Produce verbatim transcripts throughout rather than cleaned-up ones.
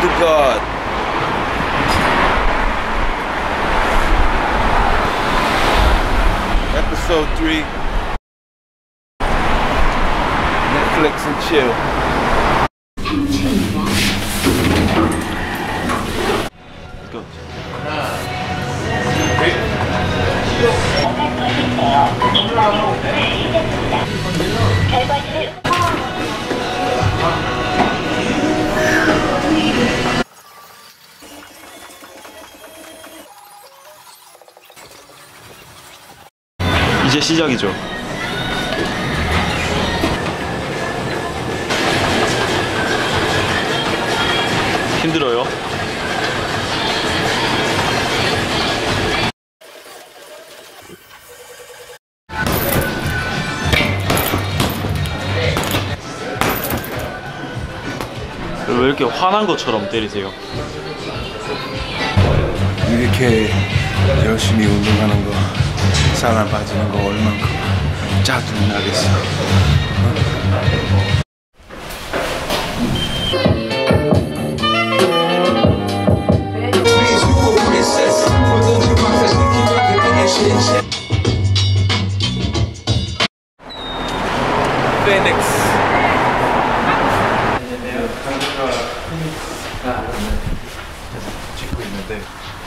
the God. Episode three. Netflix and chill. Let's go. 이제 시작이죠. 힘들어요. 왜 이렇게 화난 것처럼 때리세요? 이렇게 열심히 운동하는 거, 살 빠지는 거 얼만큼 짜증 나겠어. Phynxx's. 찍고 있는데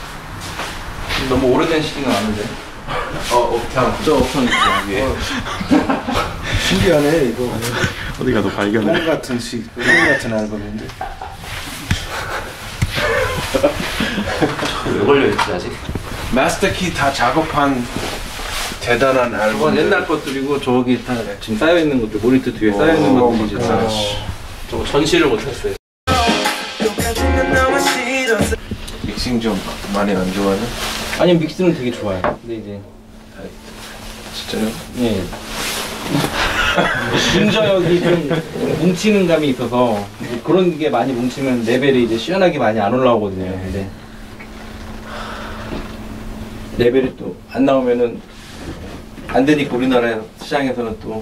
너무 오래된 시기는 아닌데. 어, 옥탕. 저 옥탕 있죠, 위에. 신기하네 이거. 어디 가도 발견해. 똥 같은 시, 똥 같은 앨범인데. 왜 걸려있지 아직? 마스터키 다 작업한 대단한 앨범. 저건 옛날 것들이고 저기 다 지금 쌓여 있는 것들, 모니터 뒤에 쌓여 있는 것들이 이제 다 저거 전시를 못했어요. 믹싱 좀 많이 안 좋아하네? 아니 믹스는 되게 좋아요. 근데 이제 진짜요? 예. 분저역이 좀 뭉치는 감이 있어서 그런 게 많이 뭉치면 레벨이 이제 시원하게 많이 안 올라오거든요. 근데 레벨이 또 안 나오면은 안 되니까 우리나라 시장에서는 또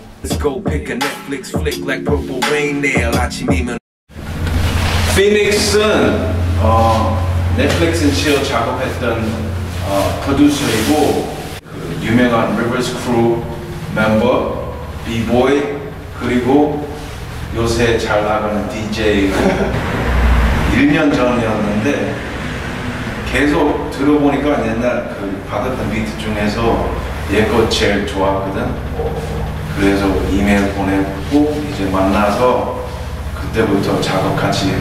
피닉스는 어, 넷플릭스 앤 칠 작업했던 어, 프로듀서이고 그 유명한 리버스 크루 멤버, 비보이 그리고 요새 잘 나가는 디제이고 일 년 전이었는데 계속 들어보니까 옛날 그 받았던 비트 중에서 얘 거 제일 좋아하거든. 그래서 이메일 보내고 이제 만나서 그때부터 작업 같이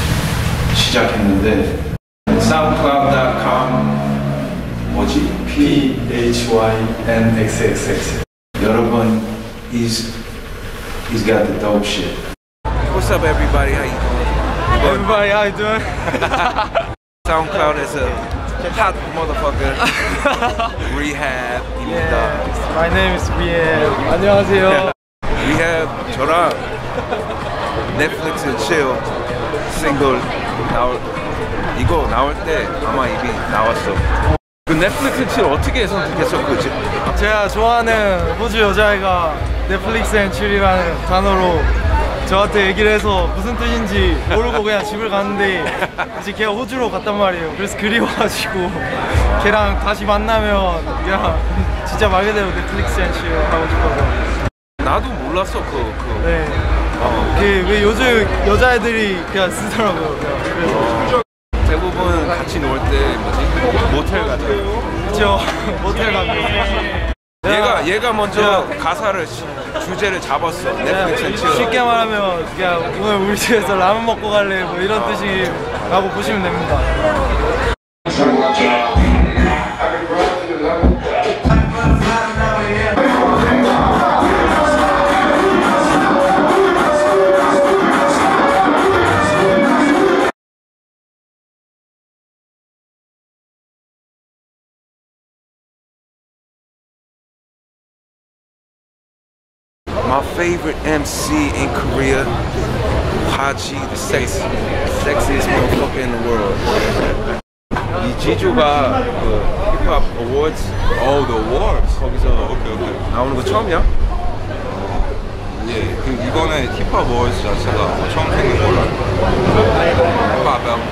시작했는데 사운드클라우드 닷컴 뭐지? 피 에이치 와이 엔 엑스 엑스 엑스 여러분 he's, he's got the dope shit. What's up everybody? How you doing? Everybody, how you doing? SoundCloud is a hot motherfucker. Rehab. Yeah, my name is Rehab. 안녕하세요. Rehab 저랑 Netflix and chill 싱글 나올 이거 나올 때 아마 이미 나왔어. 그 넷플릭스 앤 칠 어떻게 선택했어 그지? 제가 좋아하는 호주 여자애가 넷플릭스 앤 칠이라는 단어로 저한테 얘기를 해서 무슨 뜻인지 모르고 그냥 집을 갔는데 이제 걔가 호주로 갔단 말이에요. 그래서 그리워가지고 걔랑 다시 만나면 그냥 진짜 말 그대로 넷플릭스 앤 칠 하고 싶어서. 나도 몰랐어 그 그. 네. 어, 그 왜 요즘 여자애들이 그냥 쓰더라고요. 그냥. 그래서. 대부분 같이 놀 때 뭐지? 모텔 가자. 그쵸. 모텔 가면. 얘가 얘가 먼저 가사를 주제를 잡았어. 넷플릭스 앤 칠. 쉽게 말하면 그냥 오늘 우리 집에서 라면 먹고 갈래 뭐 이런 뜻이라고 보시면 됩니다. My favorite M C in Korea, Hwaji, the sex, sexiest motherfucker in the world. 이 지주가 그 힙합 어워즈, oh the awards 거기서 오케이 오케이 나오는 거 처음이야? 예, 그 이번에 힙합 어워즈 자체가 뭐 처음 생긴 걸로 알고 힙합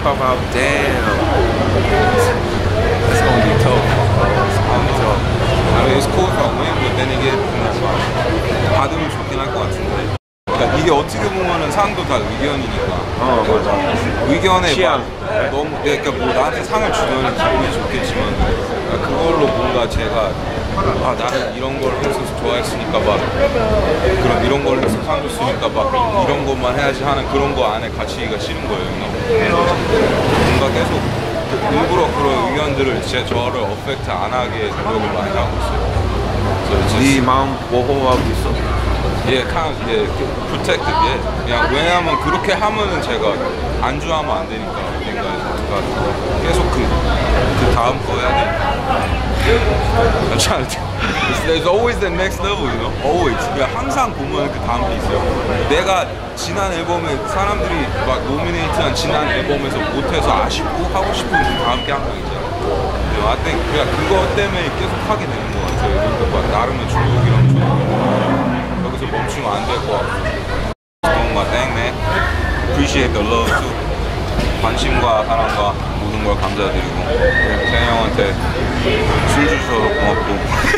K-pop album. Damn. That's gonna be tough. It's gonna be tough. I mean, it's cool if I win, but then again, 받으면 좋긴 할 것 같은데. 그러니까 이게 어떻게 보면은 상도 다 의견이니까. 어 맞아. 의견에 취향. 막 너무 그러니까 뭐 나한테 상을 주면 기분이 좋겠지만 그러니까 그걸로 뭔가 제가 아 나는 이런 걸 해서 좋아했으니까 막 그럼 이런 걸 해서 상 줬으니까 막 이런 것만 해야지 하는 그런 거 안에 갇히기가 싫은 거예요. 그래서 뭔가 계속 일부러 그런 의견들을 제 저를 어펙트 안 하게 노력을 많이 하고 있어요. 네 마음 보호하고 있어? 예, kind of, 예, protected, 예. 그냥 왜냐하면 그렇게 하면은 제가 안주하면 안 되니까 그러니까 계속 그, 그 다음 거 해야 되니까. I'm trying to. There's always the next level, you know. Always. 그러니까 항상 보면 그 다음 게 있어요. 내가 지난 앨범에 사람들이 막 노미네이트한 지난 앨범에서 못해서 아쉽고 하고 싶은 그 다음 게 항상 있잖아요. I think 그냥 그거 때문에 계속 하게 되는 것 같아요. 그러니까 막 나름의 주력이랑 주력. 멈추면 안 될 것 같고. Doing my thing, man. Appreciate the love too. 관심과 사랑과 모든 걸 감사드리고 태현 형한테 술 주셔서 고맙고.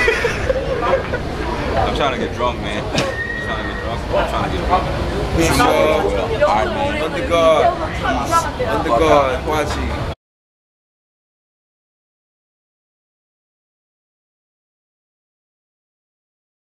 I'm trying to get drunk, man. I'm trying to get drunk. I'm trying to get drunk. Peace, Alright, man. Under God, Under God, Hwaji.